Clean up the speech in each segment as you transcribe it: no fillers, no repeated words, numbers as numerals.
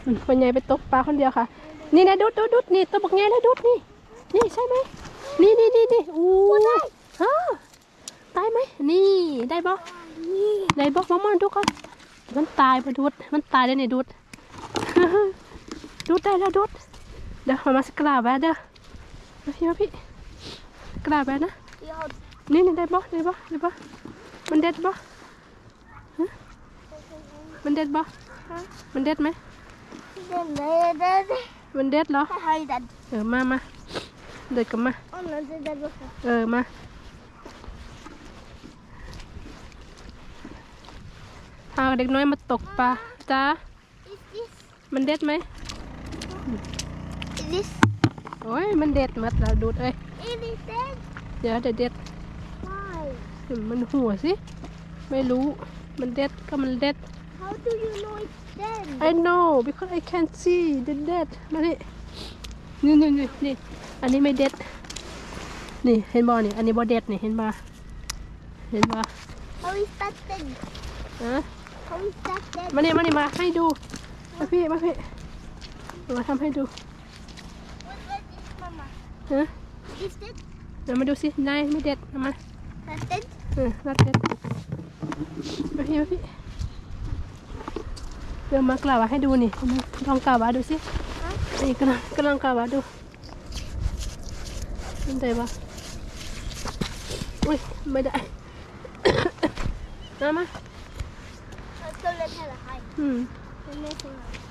คนใหญ่ไปตกปลาคนเดียวค่ะนี่นะดุดนี่ตัวบักใหญ่เลยดุดนี่ใช่ไหมนี่อู้ฮะตายไหมนี่ได้บ่ได้บ่มองดูก่อนมันตายไปดุดมันตายได้เนี่ยดุดดุดได้แล้วดุดเดี๋ยวมาสกลาบเด้อมาพี่กลาบนะนี่ได้บ่มันเด็ดบ่มันเด็ดบ่มันเด็ดไหมมันเด็ดเหรอมาเด็ดกันมามาพาเด็กน้อยมาตกปลาจ้ามันเด็ดไหมโอ้ยมันเด็ดมัดเราดูดเอ้ยเดี๋ยวเด็ดมันหัวสิไม่รู้มันเด็ดก็มันเด็ด How do you know it's dead? I know because I can see the dead มาดินี่อันนี้ไม่เด็ดนี่เห็นบ่นี่อันนี้บ่เด็ดนี่เห็นบ่ How is that dead? ฮะ How is that dead? มามาให้ดูมาพี่มาทำให้ดู What is this, Mama? ฮะ Is dead? เดี๋ยวมาดูสิได้ไม่เด็ดมา That's dead? นัดเด็ดมาพี่เดี๋ยวมากล่าวให้ดูนี่ลองกล่าวดูสินี่กำลังกล่าวดูมันได้ปะอุ้ยไม่ได้มาก็เล่นให้ละใครไม่ใช่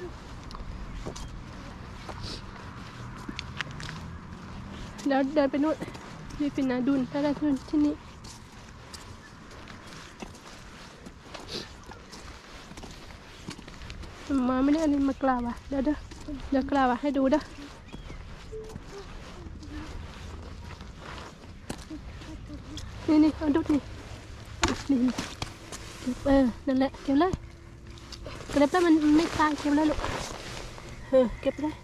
แล้วเดินไปนู่นนี่เป็นนาดุนถ้าได้ทุนที่นี่มาไม่ได้อันนี้มากล่าวเดี๋ยวกล่าวให้ดูเด้อนี่เอาดุดนี่นั่นแหละเก็บเลยเก็บแล้วมันไม่ตายเก็บแล้วลูกเก็บเลย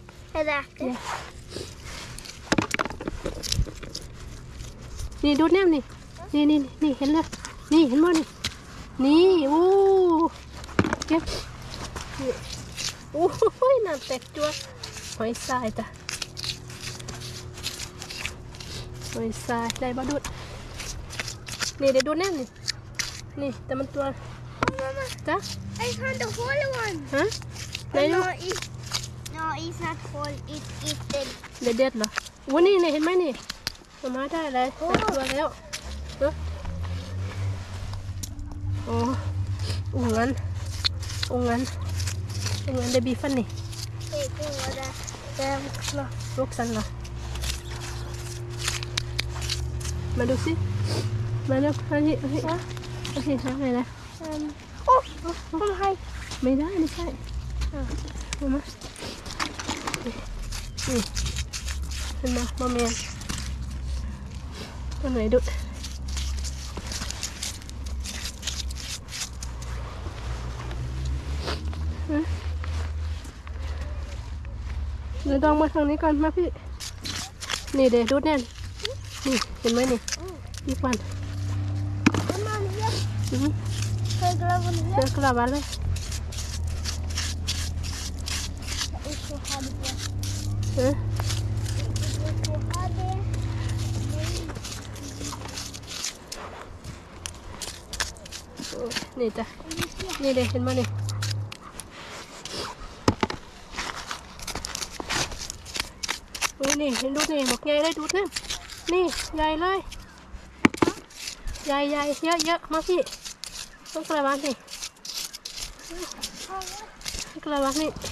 นี่ดูดแนมนี่เห็นเลยนี่เห็นมั้ยนี่โอ้เก็บโอ้ยน้ำแตกจั่วหอยทรายจ้ะหอยทรายได้บ่ดูดนี่เดี๋ยวดูดแนมนี่แต่มันตัวจ้ะ I found the whole one ฮะไหนดู No, it's not whole. It's dead. เด็ดเหรอวันนี้เห็นไหมนี่มาได้เลยตัวแล้วโอ้งั้นเดบีฟันนี่ลูกสันเหรอมาดูสิมาเร็วอันนี้ทำไงนะทำไมไม่ได้ไม่ใช่มานี่เห็นไหมมาเมียนตัวไหนดุเดี๋ยวลองมาทางนี้ก่อนมาพี่นี่เดี๋ยวดูดแน่นนี่เห็นไหมนี่ควันกระบาดเลยนี่จ้ะนี่เดี๋ยวเห็นไหมนี่เห็นดูนี่หมกใหญ่เลยดูนะนี่ใหญ่เลยใหญ่เยอะมาพี่ต้องกระบาดนี่กระบาดนี่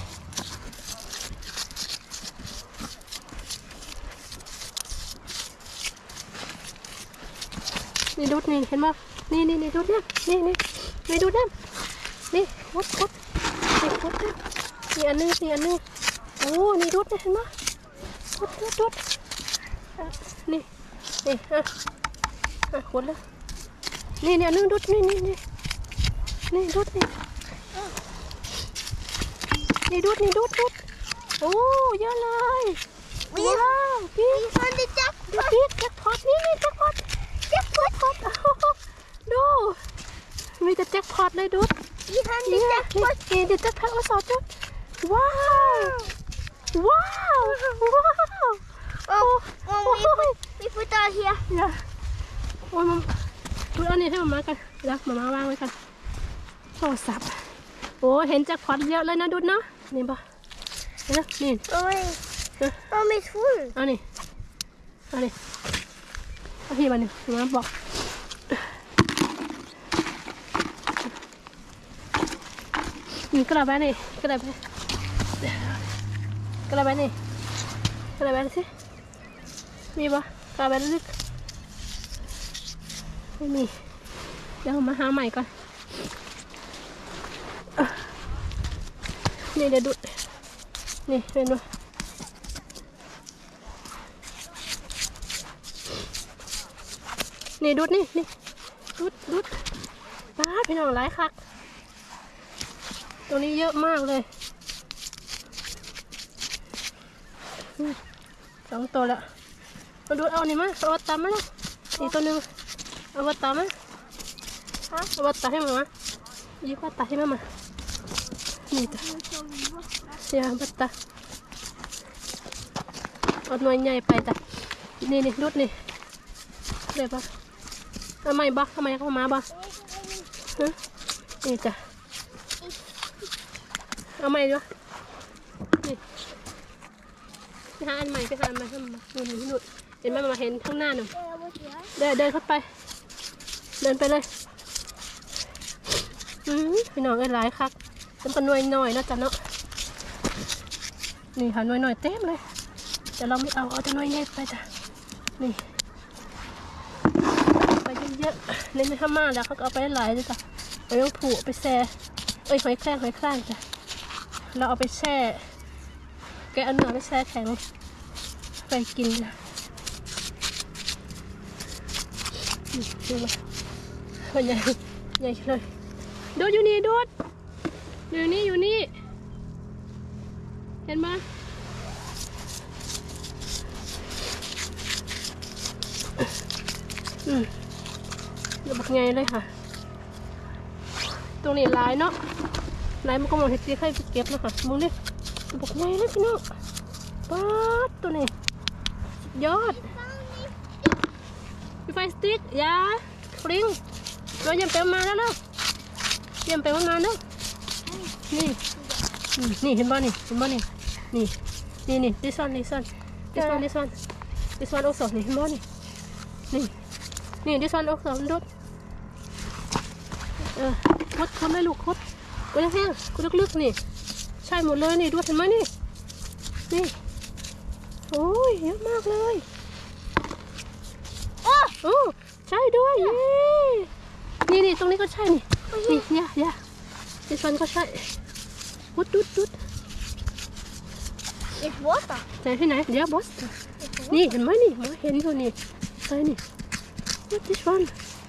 ดูดนี่เห็นไหมนี่ดูดนะนี่ดูดนะนี่คุดนี่อันนึงโอ้นี่ดูดนะเห็นไหมคุดนี่คุดแล้วนี่อันนึงดูดนี่ดูดนี่ดูดโอ้เยอะเลยว้าวพี่แจ็คพอตนี่แจ็คพอตดูมีแต่แจ็คพอตเลยดูนี่เดี๋ยวแจ็คพอตโอ้สอดจุดว้าวว้าวว้าว Oh, we put that here. โอ้ยมันดูอันนี้ให้มากันแล้วมาวางไว้กันโทรศัพท์โอ้เห็นแจ็คพอตเยอะเลยนะดุดเนาะนี่ป่ะนี่ Oh, it's full. เอานี่เอาที่บ้านนี่มาบอกนี่กระบะนี่กระบะนี่สิมีป่ะกระบะลึกไม่มีเดี๋ยวมาหาใหม่ก่อนนี่เดี๋ยวดูนี่เห็นไหมนี่ดูนี่ดูป้าพี่น้องหลายคักตรงนี้เยอะมากเลย2 ตัวแล้วมาดูเอานี่มาเอาวัตตามาแล้วอีกตัวนึงเอาวัตตามาเอาวัตตาให้มายิบวัตตาให้มานี่ตัวเสียวัตตาเอาหน่วยใหญ่ไปแต่นี่ดูนี่เดี๋ยวปะทำไมบ้าทำไมเขามาบ้านี่จ้ะเอาใหม่ด้วยนี่ไปหาอันใหม่ให้มันหนุดเห็นไหมมาเห็นข้างหน้าหนึ่งเดินเข้าไปเดินไปเลยพี่น้องหลายคักเป็นตัวหน่วยหน่อยนะจ๊ะเนาะนี่ค่ะหน่วยหน่อยเต็มเลยแต่เราไม่เอาตัวหน่วยใหญ่ไปจ้ะนี่ไปเยอะๆในไม่ทำมาแล้วเขาเอาไปหลายเลยจ้ะไปต้องผูกไปแช่หอยแครงจ้ะเราเอาไปแช่แกเอาเนื้อไปแช่แข็งไปกินนะดูมาใหญ่เลยดูอยู่นี่ดูอยู่นี่เห็นไหมเดี๋ยวบอกไงเลยค่ะตรงนี้ลายเนาะลายมันก็มองเห็ดตีไข่เก็บนะคะมึงดิบอกไงเลยพี่น้องป๊าดตัวนี้ยอดมีไฟสติ๊กยาฟริงเราเยี่ยมไปมาแล้วเยี่ยมไปมาเนาะนี่เห็นบ้านี่นี่ this one also นี่เห็นบ้านี่this one also มันดุดคดเลยลูกคดกูแห้งกูลึกๆนี่ใช่หมดเลยนี่ดูเห็นไหมนี่โอ้ยเยอะมากเลยโอ้ใช่ด้วยนี่ตรงนี้ก็ใช่นี่เนี่ยดิฉันก็ใช่ดุด It's water. ใช่ที่ไหนเดี๋ยวบอสนี่เห็นไหมนี่มาเห็นอยู่นี่ใช่นี่ What this one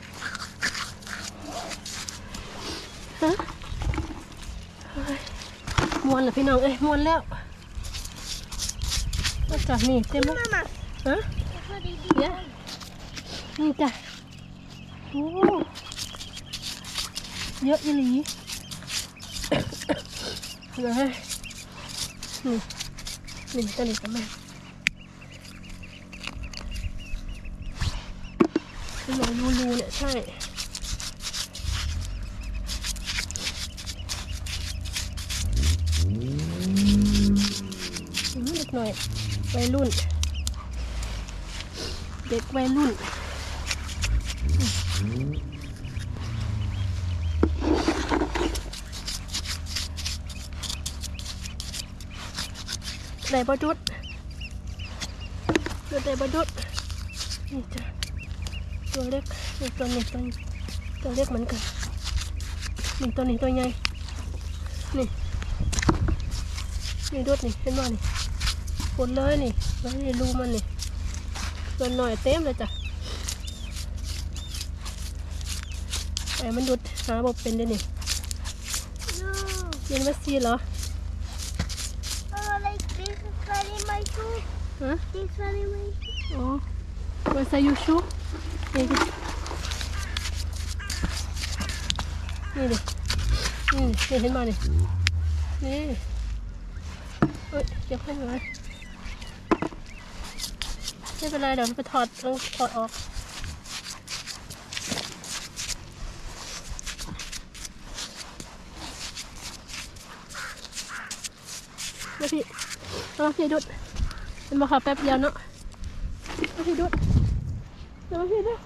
ฮะมวนเหรอพี่น้องมวนแล้วก็จ้ะนี่เต็มเลยฮะเนี่ยนี่จ้ะโอ้เยอะอีหลีเลยนี่ตัวนี้กันไหมที่เรารูเนี่ยใช่เด็กหน่อยวัยรุ่นเด็กวัยรุ่นได้บดุดได้บดุดนี่จ้ะตัวเล็กนี่ตัวเล็กเหมือนกันนี่ตัวนี้ตัวใหญ่นี่ดุดนี่เห็นไหมนี่ฝนเลยนี่แล้วนี่รูมันนี่ตัวหน่อยเต็มเลยจ้ะแต่มันดุดหาบอกเป็นได้นี่ยังไม่ซีเหรอHuh? This one is my shoe. Oh, where's your shoe? นี่ดินี่เห็นมานี่เก็บให้หน่อยไม่เป็นไรเดี๋ยวไปถอดต้องถอดออกมาพี่มาพี่ดุดเป็นมาขับแป๊บเดียวเนาะมาพี่ดุดมาพี่ดุด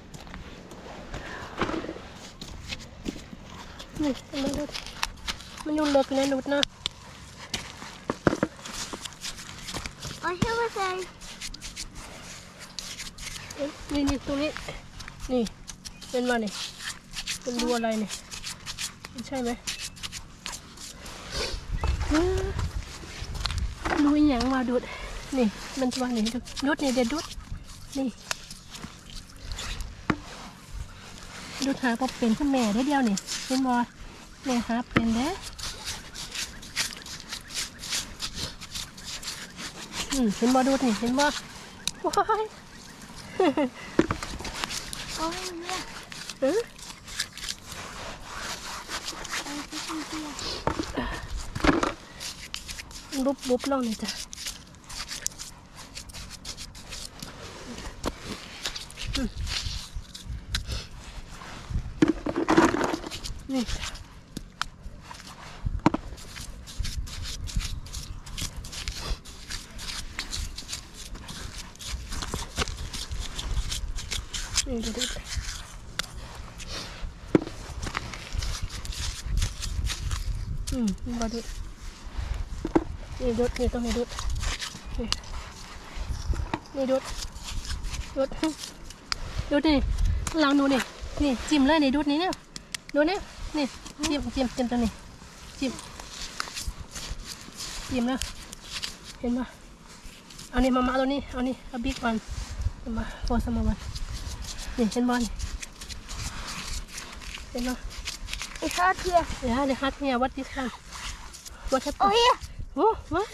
นี่มาดุดมันยุ่งเลิกนะดุดนะอ๋อใช่ไหมใช่นี่ตรงนี้นี่เป็นว่านี่เป็นดูอะไรนี่ใช่ไหมดูอย่างมาดุดนี่มันตัวนี่ดุดนี่เด็ดดุดนี่ดุดหาพอเป็นขึ้นแม่ได้เดียวนี่เป็นบอแม่หาเป็นเด้เห็นบอดุดนี่เห็นบอว้ายโอ้ยเนี่ยบุบลงเลยจ้ะนี่นี่ดูดิมาดูนี่ดูนี่ต้องนี่ดูนี่ดูนี่ลองดูนี่นี่จิ้มเลยนี่ดูนี่เนี่ยดูเนี่ยนี่จิ้มตัวนี้จิ้มแล้วเห็นปะเอานี่มาตัวนี้เอานี่เอาบิ๊กวันมาโฟร์สมาวันนี่เห็นบอลเห็นปะ It's hot here. Yeah, the hot here. What this one? What happened? Oh here. Oh, what?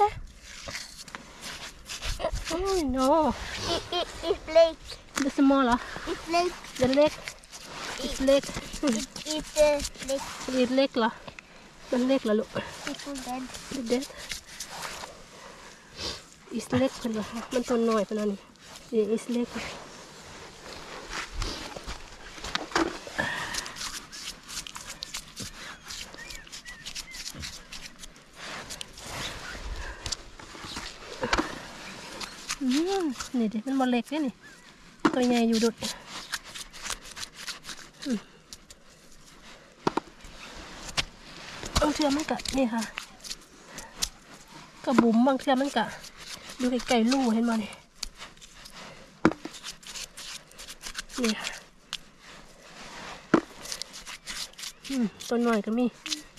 Oh no. It's leg. The smaller. It's leg. The leg. It's leg. It's leg. It's leg เหรอมันเล็กเหรอลูก It's dead. It's dead. It's leg เป็นเหรอมันตัวน้อยเป็นอะไรนี่ It's leg.นี่ดิมันบอลเล็กเนี่ยนี่ตัวใหญ่อยู่ดุดบางเทือมันกะนี่ค่ะกระบุ๋มบางเทือมันกะดูไก่ลู่เห็นมั้ยนี่ตัวหน่อยก็มี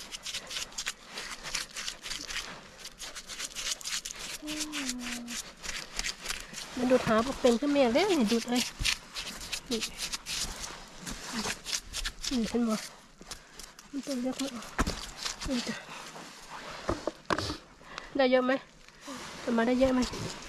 มันดูดหาเป็นขึ้นแม่แล้วนี่ดูดเลยนี่เห็นบ่มันตัวเล็กมากได้เยอะไหมทำมาได้เยอะไหม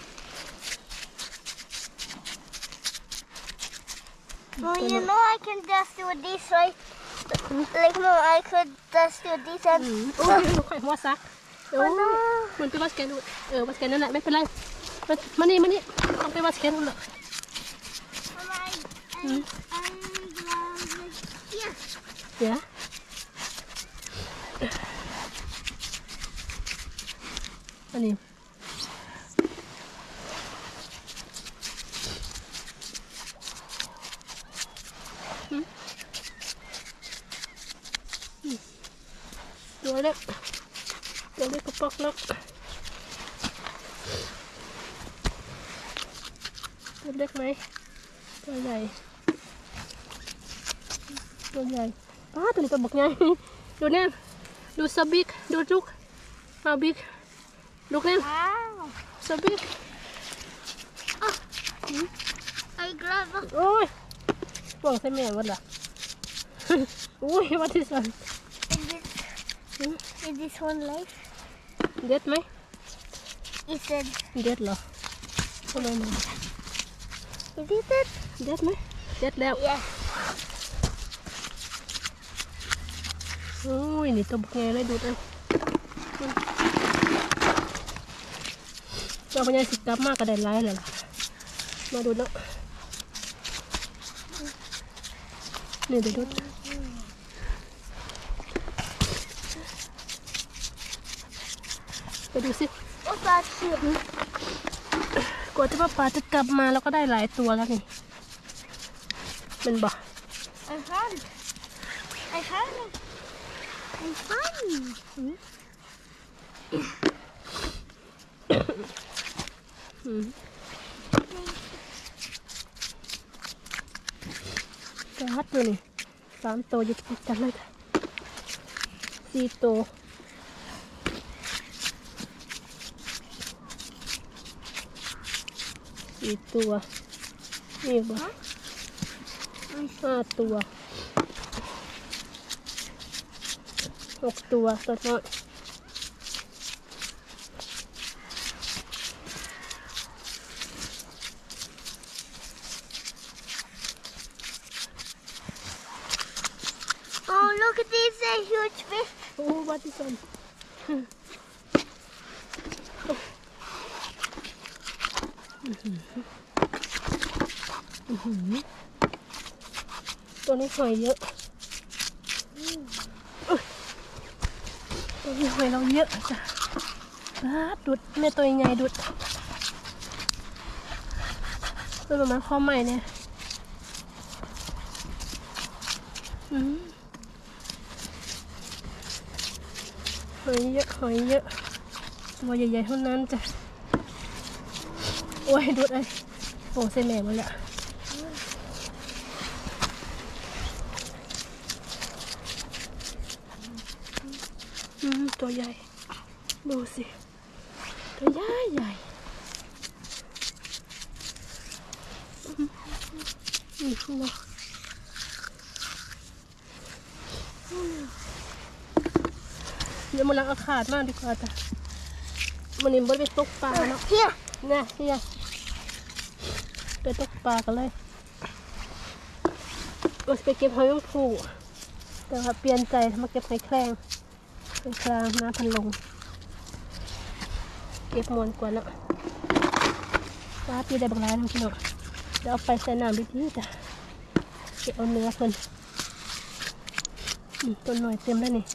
Well, you know I can just do this, right? Like, no, I could just do this and... โอ้ยลูกไข่หัวซักโอ้มันไปวัดแกนดูวัดแกนนั่นแหละไม่เป็นไรมานี่ต้องไปวัดแกนดูเลย I'm here. เดี๋ยวอันนี้ตัวเล็กกระปอกเล็กตัวเล็กไหมตัวใหญ่ตัวนี้ตัวบักใหญ่ดูเนี่ยดูสบิกดูจุกมาบิ๊กลูกเนี่ย Wow. สบิก I grab it. โอ้ยหวังใส่แม่วัดล่ะโอ้ยวัดที่สัน Is this one life? เด็ดไหม It said. เด็ดเหรอทำไมมัน Is it dead? เด็ดไหมเด็ดแล้ว Yes. โอ้ยนี่ตัวบักใหญ่เลยดูดเอาพญาสิกลับมากก็ได้ร้ายเลยล่ะมาดูเนาะนี่เดี๋ยวดูไปดูสิ Och där ser du. กว่าจะว่าปลาจะกลับมาแล้วก็ได้หลายตัวแล้วนี่มันบ่ En hand. En hand. En hand. กระหัดเลยนี่3 ตัวอยู่ติดกันเลยค่ะ4 ตัว4 ตัวนี่บ่5 ตัว6 ตัวตัวน้อย Oh, look at this huge fish. โอ้วัดที่สองตัวนี้หอยเยอะตัวนี้หอยเราเยอะจ้ะดุดแม่ตัวใหญ่ดุดเป็นประมาณข้อใหม่เนี่ยหอยเยอะหอยเยอะตัวใหญ่ๆเท่านั้นจ้ะโอ้ยดุดเลยโอ้เส้นแม่หมดแล้วตัวใหญ่ดูสิตัวใหญ่ใหญ่เดี๋ยวมันลังอาขาดมากดีกว่าจ้ะมันนี่บ่ไปตกปลาเนาะ Here. เนี่ยเฮียไปตกปลากันเลยเราจะไปเก็บหอยแมงภู่แต่ว่าเปลี่ยนใจมาเก็บหอยแครงหอยแครงน้ำพันลงเก็บมวนกว่าเนาะปลาปีได้บางร้านพี่น้องเดี๋ยวเอาไปใส่น้ำดีๆจ้ะเก็บเอาเนื้อเพิ่นต้นหน่อยเต็มแล้วนี่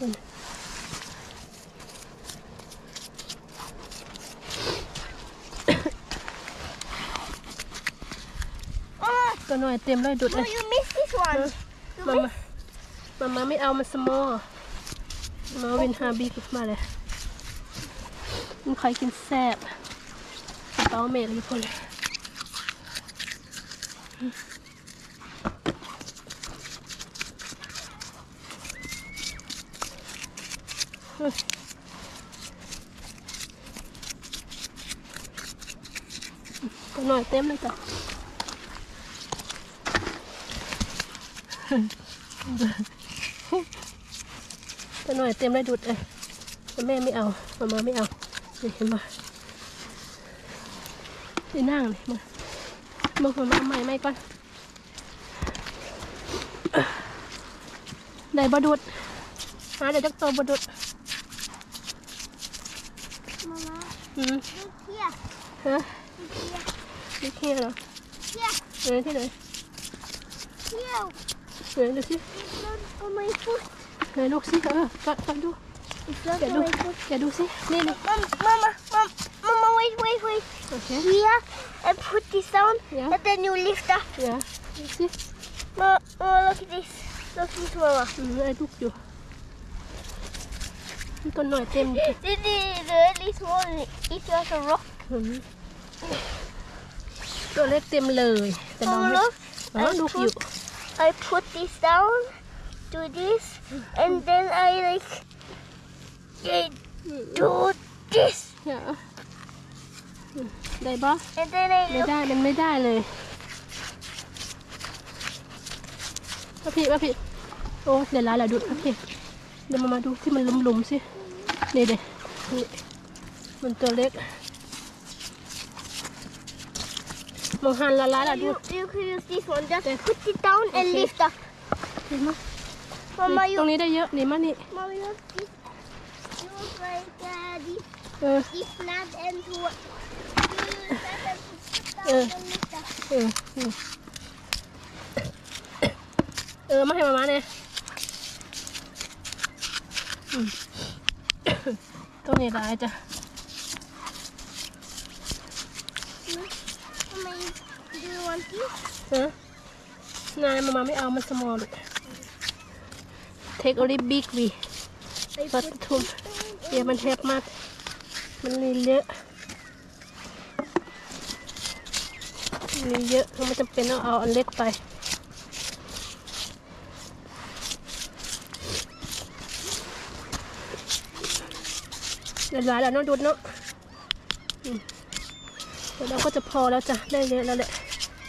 ตัวหน่อยเต็มเลยดุดเล No, ย you missed this one. มาไม่เอามันสมอมาวินฮาบีกมาเลยมันใครกินแซ่บเต้าเมฆทุกคนตัวหน่อยเต็มเลยจ้ะตัวหน่อยเต็มเลยดุดเลยแต่แม่ไม่เอามาไม่เอานี่เห็นป่ะนี่นั่งเลยมาใหม่ก่อนได้บดุดหาเดี๋ยวจะโตบดุด Mama, อืม look here. ฮะ Look here. นี่เที่ยเหรอ Here. ที่ไหน Here. ดูสิ It's not on my foot. ไหนลูกสิกัดดู It's not แกะ on ดู my foot. แกะดูสินี่ Mama, wait. โอเค Here, and put this down, Yeah. and then you lift up. เดี๋ยวดูสิ Mama, look at this. Look at this, Mama. ไอ้ลูกอยู่ต้นหน่อยเต็ม This is really small. It's just a rock. ตัวเล็กเต็มเลยแต่น้อง Mama, ไม่ look. ลูกอยู่ I put this down, do this, and then I do this, ได้ปะ and then I ไม่ look. ได้มันไม่ได้เลยพี่โอ้เดี๋ยวร้านเราดูพี่เดี๋ยวมาดูที่มันหลุมๆสินี่เด็นี่มันตัวเล็กมองหันละร้านเราดู You can use this one. Just put it down and Okay. lift up. เห็นไหม Mama, ตรง you. นี้ได้เยอะนี่มานี่ Mama, you. You like this. If not, and to มาให้มาเนี่ยตรงนี้ได้จ้ะ Do you want this? นายมาไม่เอามันสมอลเลย Take only big we ปัดทุ่มเดี๋ยวมันแทบมากมันลีเยอะลีเยอะไม่จำเป็นต้องเอาอันเล็กไปเดี๋ยวแล้วน้องดูดเนาะเดี๋ยวเราก็จะพอแล้วจ้ะได้เยอะแล้วแหละ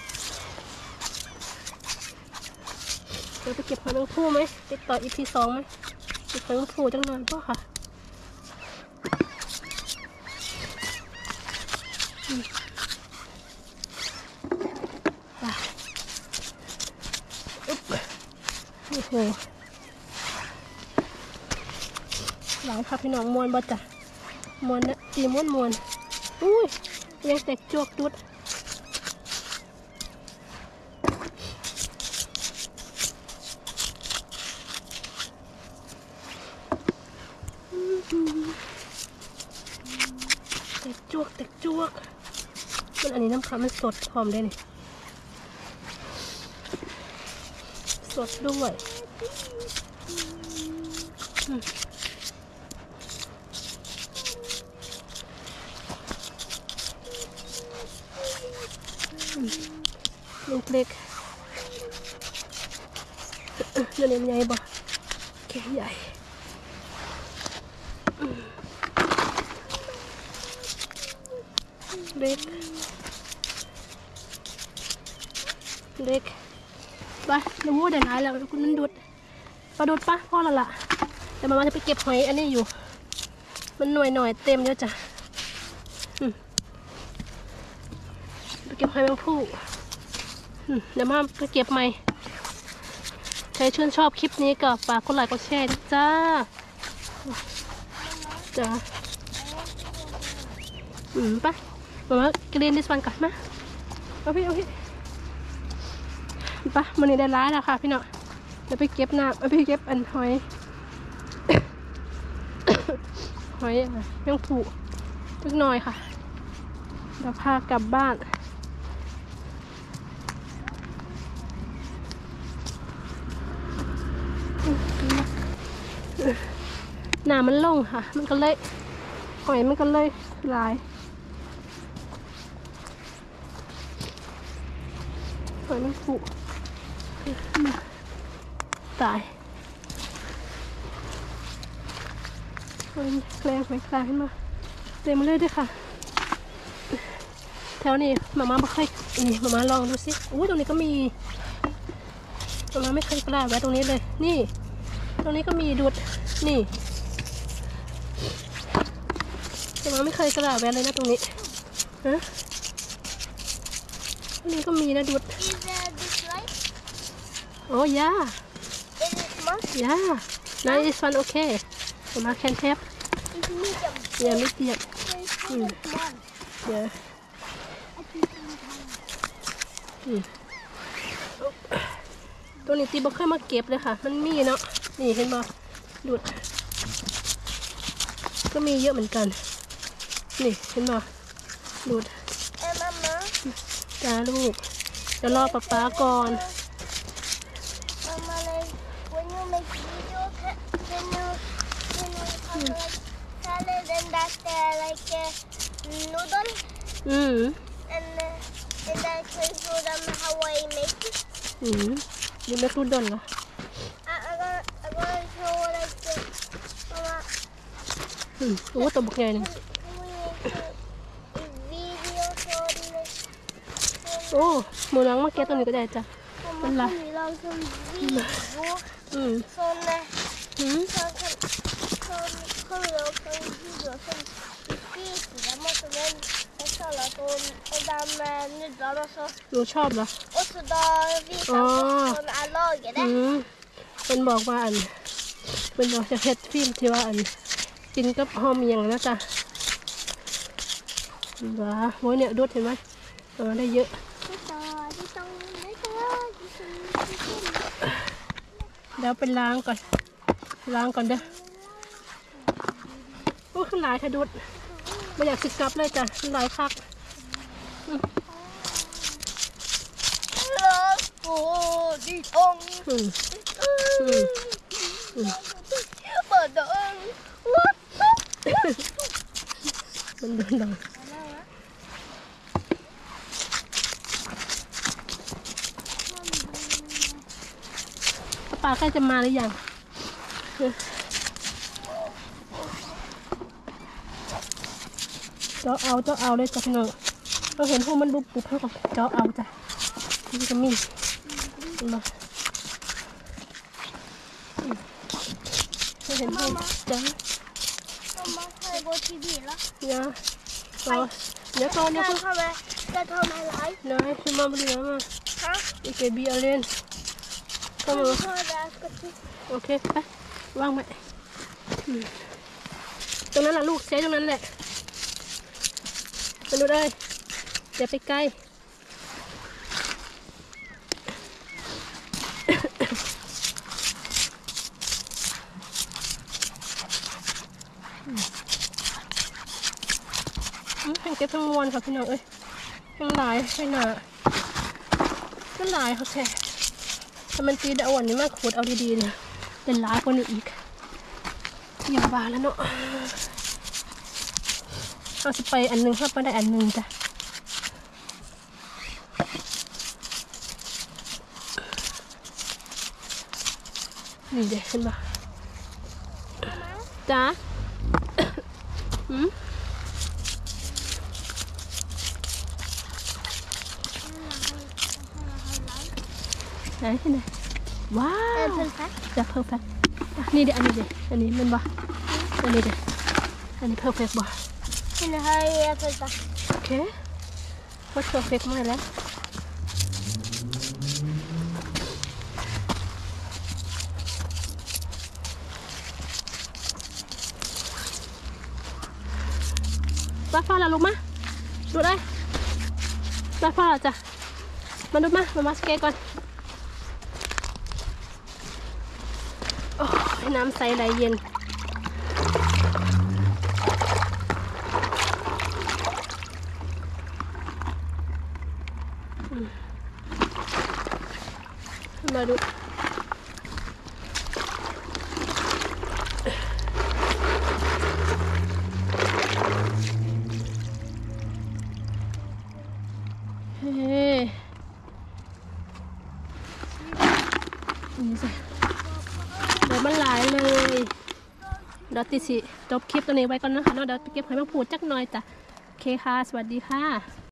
เราไปเก็บหอยแมงภู่ไหมติดต่อ EP 2ไหมเก็บหอยแมงภู่จังหน่อยป่ะค่ะโอ้โหหลังค่ะพี่น้องมวนบ่จ้ะมวนนะตีมวนอุ้ยยังแตกจวกดุดแตกจวกมันอันนี้น้ำขาวมันสดพร้อมได้นี่สดด้วยลูกเล็กเดี๋ยวนี้มันใหญ่บ่แค่ใหญ่เล็กไปน้ำมูดเดี๋ยวไหนแล้วคุณมันดูดปลาดูดปะพ่อละล่ะแต่มาจะไปเก็บหอยอันนี้อยู่มันหน่อยเต็มเยอะจ้ะไปเก็บหอยแมงภู่เดี๋ยวมาไปเก็บใหม่ใครชื่นชอบคลิปนี้ก็ฝากกดไลค์กดแชร์จ้าปะมาเกลียนดิสวันก่อนมาเอาพี่ปะมันนี่ได้ร้ายแล้วค่ะพี่เนาะเดี๋ยวไปเก็บน้ำไปเก็บอันหอย หอยแมงภู่จักหน่อยค่ะเดี๋ยวพากลับบ้านน้ำมันลงค่ะมันก็เลยหอยมันก็เลยลายหอยมันผุตายหอยแกลงหอยคลายขึ้นมาเต็มเลยด้วยค่ะแถวนี้มาไม่ค่อยนี่มาลองดูสิอุ้ยตรงนี้ก็มีมาไม่เคยกล้าแวะตรงนี้เลยนี่ตรงนี้ก็มีดูดนี่แต่มาไม่เคยกล้าแวะเลยนะตรงนี้ฮะตรงนี้ก็มีนะดูดโอ้ยาnice one okay มา can help อย่าไม่เปียกเดี๋ยวตัวนี้ตีบอกเคยมาเก็บเลยค่ะมันมีเนาะนี่เห็นบ่ดูดก็มีเยอะเหมือนกันนี่เห็นบ่ดูดจ้าลูกเดี๋ยวรอป๊าก่อน salad and that like noodle. And I can show them how I make it. You make noodle, no? I'm gonna show like Mama. Oh, ito buknya ini. Video showing. Oh, munang makiato ni ko dahil sa. Wala. Du ชอบเหรอ Och så då visar hon att laga det. มันบอกว่ามันบอกจะเฮ็ดฟิล์มที่ว่ากินกับหอมอย่างนะจ๊ะว้าโอ้ยเนี่ยดูดเห็นไหมได้เยอะเดี๋ยวไปล้างก่อนเด้อโอ้ขึ้นหลายค่ะดูดไม่อยากสิกลับเลยจ้ะขึ้นหลายคักโอ้ดีทงเปิดเดินมันเดินดังปลาใกล้จะมาหรือยังเจ้าเอาเลยจ้ะพี่น้องเราเห็นพวกมันบุบเท่ากับเจ้าเอาจ้ะนี่จะมีมาเราเห็นพวกจ้ะมาเคยบนทีวีแล้วเนี่ยเดี๋ยวเนี่ยจะทำอะไรนายคือมาบริเวณมาอีกเบียร์เล่นก็มาโอเคไปวางไว้ตรงนั้นล่ะลูกใช้ตรงนั้นแหละไปดูได้อย่าไปใกล้ให้เก็บทั้งมวลค่ะพี่น้องเอ้ยทั้งหลายให้หนาทั้งหลายค่ะแค่ถ้ามันตีได้อ่อนนี่มากขูดเอาดีๆเลยเป็นหลายกว่านี้อีกอย่างบาแล้วเนาะเอาสิไปอันนึงครับมาได้อันนึงจ้ะนี่เด็กเห็นปะจ้าไหนที่ไหนว้าวจะเพอร์เฟกต์นี่เดี๋ยวอันนี้มันบ่อันนี้เดี๋ยวอันนี้เพอร์เฟกต์บ่นี่ให้เพอร์เฟกต์โอเคเพอร์เฟกต์มาแล้วป้าฟ้าละลูกมาดูได้ป้าฟ้าละจ้ะมาดูมาสเกตก่อนโอ้น้ำใสไหลเย็นมาดูนี่สิเดี๋ยวมันหลายเลยเดี๋ยวติดสิจบคลิปตัวนี้ไว้ก่อนนะคะเนาะเดี๋ยวไปเก็บหอยแมงภู่จักหน่อยจ้ะโอเคค่ะสวัสดีค่ะ